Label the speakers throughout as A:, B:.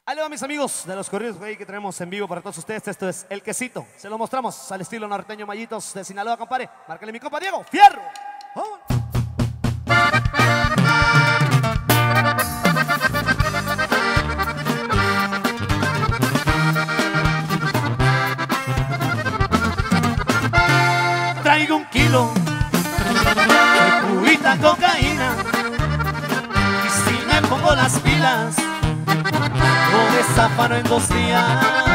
A: Ahí le va, mis amigos de los corridos güey, que tenemos en vivo para todos ustedes. Esto es El Quesito. Se lo mostramos al estilo norteño Mallitos de Sinaloa, compadre. Márcale mi compa Diego. ¡Fierro! ¡Oh! Traigo 1 kilo de purita cocaína y si me pongo las pilas lo desafano en 2 días.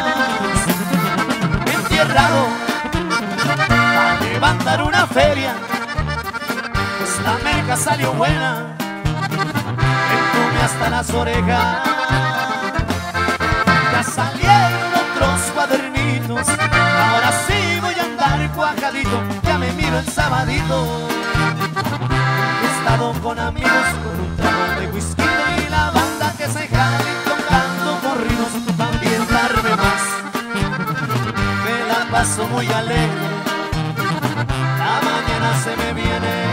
A: Entierrado a levantar una feria, pues la merca salió buena, entume hasta las orejas. Ya salieron otros cuadernitos, ahora sí voy a andar cuajadito, ya me miro el sabadito. He estado con amigos con un trago de whisky y la banda que se jala y tocando corridos para ambientarme más. Me la paso muy alegre, la mañana se me viene.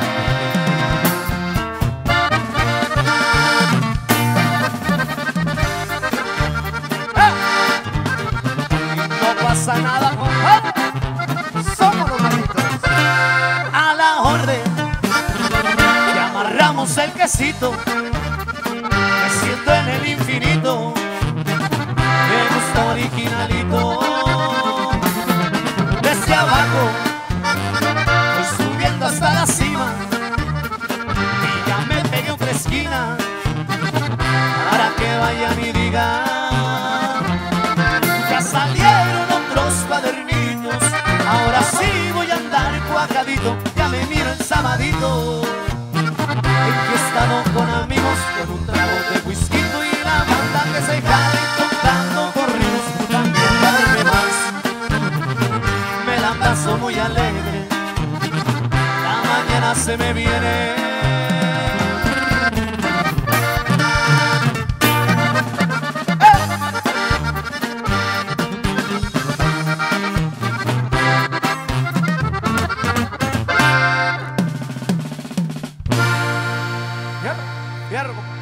A: No pasa nada, compadre, somos los Mallitos. A la orden y amarramos el quesito, me siento en el infinito, me gusta originalito. Desde abajo voy subiendo hasta la cima y ya me pegué otra esquina para que vayan y digan: ya salieron otros cuadernitos, ahora sí voy a andar cuajadito, ya me miro el sabadito. Enfiestado con amigos con un trago de whisky y la banda que se jala y tocando corridos también darme más. Me la paso muy alegre, la mañana se me viene. Fierro, compadre.